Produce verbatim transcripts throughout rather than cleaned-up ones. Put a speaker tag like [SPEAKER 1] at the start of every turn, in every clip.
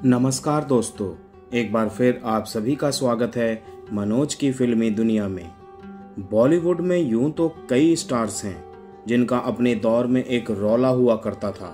[SPEAKER 1] नमस्कार दोस्तों, एक बार फिर आप सभी का स्वागत है मनोज की फिल्मी दुनिया में। बॉलीवुड में यूं तो कई स्टार्स हैं जिनका अपने दौर में एक रौला हुआ करता था।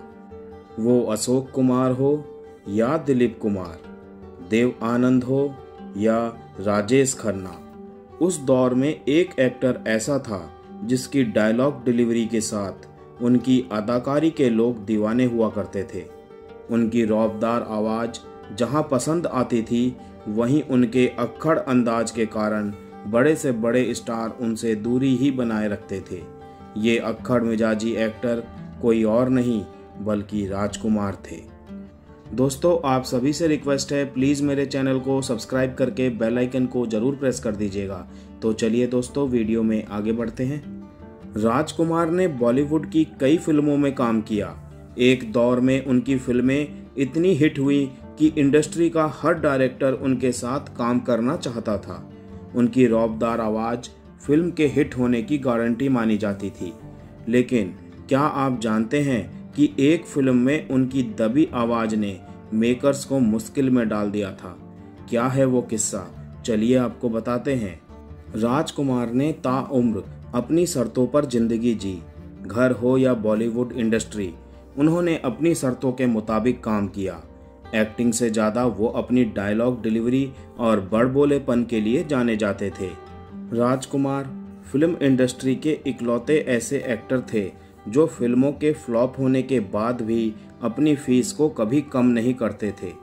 [SPEAKER 1] वो अशोक कुमार हो या दिलीप कुमार, देव आनंद हो या राजेश खन्ना, उस दौर में एक एक्टर ऐसा था जिसकी डायलॉग डिलीवरी के साथ उनकी अदाकारी के लोग दीवाने हुआ करते थे। उनकी रौबदार आवाज़ जहां पसंद आती थी, वहीं उनके अक्खड़ अंदाज के कारण बड़े से बड़े स्टार उनसे दूरी ही बनाए रखते थे। ये अक्खड़ मिजाजी एक्टर कोई और नहीं बल्कि राजकुमार थे। दोस्तों, आप सभी से रिक्वेस्ट है, प्लीज़ मेरे चैनल को सब्सक्राइब करके बेल आइकन को ज़रूर प्रेस कर दीजिएगा। तो चलिए दोस्तों, वीडियो में आगे बढ़ते हैं। राजकुमार ने बॉलीवुड की कई फिल्मों में काम किया। एक दौर में उनकी फिल्में इतनी हिट हुई कि इंडस्ट्री का हर डायरेक्टर उनके साथ काम करना चाहता था। उनकी रौबदार आवाज़ फिल्म के हिट होने की गारंटी मानी जाती थी। लेकिन क्या आप जानते हैं कि एक फिल्म में उनकी दबी आवाज़ ने मेकर्स को मुश्किल में डाल दिया था? क्या है वो किस्सा, चलिए आपको बताते हैं। राजकुमार ने ताउम्र अपनी शर्तों पर जिंदगी जी। घर हो या बॉलीवुड इंडस्ट्री, उन्होंने अपनी शर्तों के मुताबिक काम किया। एक्टिंग से ज़्यादा वो अपनी डायलॉग डिलीवरी और बड़बोलेपन के लिए जाने जाते थे। राजकुमार फिल्म इंडस्ट्री के इकलौते ऐसे एक्टर थे जो फिल्मों के फ्लॉप होने के बाद भी अपनी फीस को कभी कम नहीं करते थे।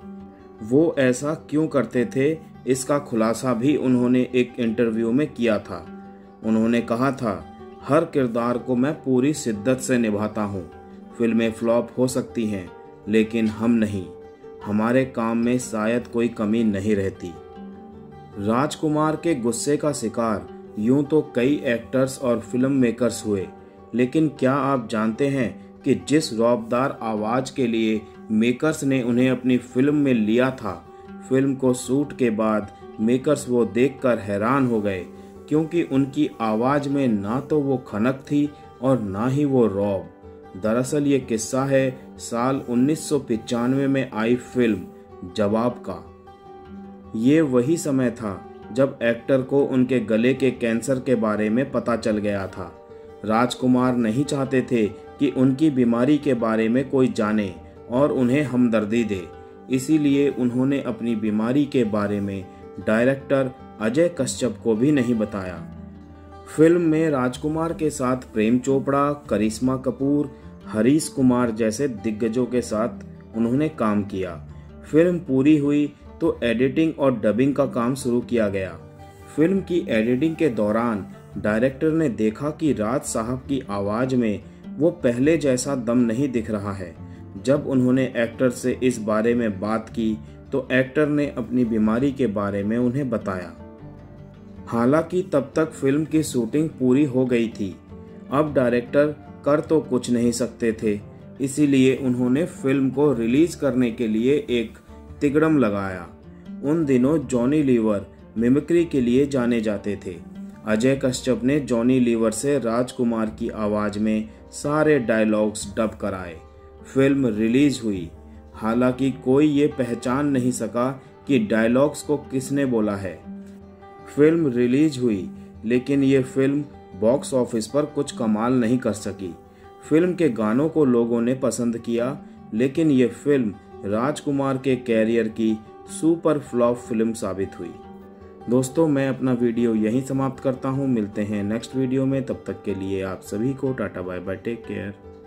[SPEAKER 1] वो ऐसा क्यों करते थे, इसका खुलासा भी उन्होंने एक इंटरव्यू में किया था। उन्होंने कहा था, हर किरदार को मैं पूरी शिद्दत से निभाता हूँ। फिल्में फ्लॉप हो सकती हैं, लेकिन हम नहीं। हमारे काम में शायद कोई कमी नहीं रहती। राजकुमार के गुस्से का शिकार यूं तो कई एक्टर्स और फिल्म मेकर्स हुए, लेकिन क्या आप जानते हैं कि जिस रौबदार आवाज़ के लिए मेकर्स ने उन्हें अपनी फिल्म में लिया था, फिल्म को शूट के बाद मेकर्स वो देखकर हैरान हो गए, क्योंकि उनकी आवाज़ में ना तो वो खनक थी और ना ही वो रौब। दरअसल ये किस्सा है साल उन्नीस सौ पचानवे में आई फिल्म जवाब का। ये वही समय था जब एक्टर को उनके गले के कैंसर के बारे में पता चल गया था। राजकुमार नहीं चाहते थे कि उनकी बीमारी के बारे में कोई जाने और उन्हें हमदर्दी दे, इसीलिए उन्होंने अपनी बीमारी के बारे में डायरेक्टर अजय कश्यप को भी नहीं बताया। फिल्म में राजकुमार के साथ प्रेम चोपड़ा, करिश्मा कपूर, हरीश कुमार जैसे दिग्गजों के साथ उन्होंने काम किया। फिल्म पूरी हुई तो एडिटिंग और डबिंग का काम शुरू किया गया। फिल्म की एडिटिंग के दौरान डायरेक्टर ने देखा कि राज साहब की आवाज़ में वो पहले जैसा दम नहीं दिख रहा है। जब उन्होंने एक्टर से इस बारे में बात की तो एक्टर ने अपनी बीमारी के बारे में उन्हें बताया। हालांकि तब तक फिल्म की शूटिंग पूरी हो गई थी। अब डायरेक्टर कर तो कुछ नहीं सकते थे, इसीलिए उन्होंने फिल्म को रिलीज करने के लिए एक तिकड़म लगाया। उन दिनों जॉनी लीवर मिमिक्री के लिए जाने जाते थे। अजय कश्यप ने जॉनी लीवर से राजकुमार की आवाज़ में सारे डायलॉग्स डब कराए। फिल्म रिलीज हुई। हालांकि कोई ये पहचान नहीं सका कि डायलॉग्स को किसने बोला है। फिल्म रिलीज हुई, लेकिन ये फिल्म बॉक्स ऑफिस पर कुछ कमाल नहीं कर सकी। फिल्म के गानों को लोगों ने पसंद किया, लेकिन ये फिल्म राजकुमार के कैरियर की सुपर फ्लॉप फिल्म साबित हुई। दोस्तों, मैं अपना वीडियो यहीं समाप्त करता हूँ। मिलते हैं नेक्स्ट वीडियो में, तब तक के लिए आप सभी को tata bye bye, take care.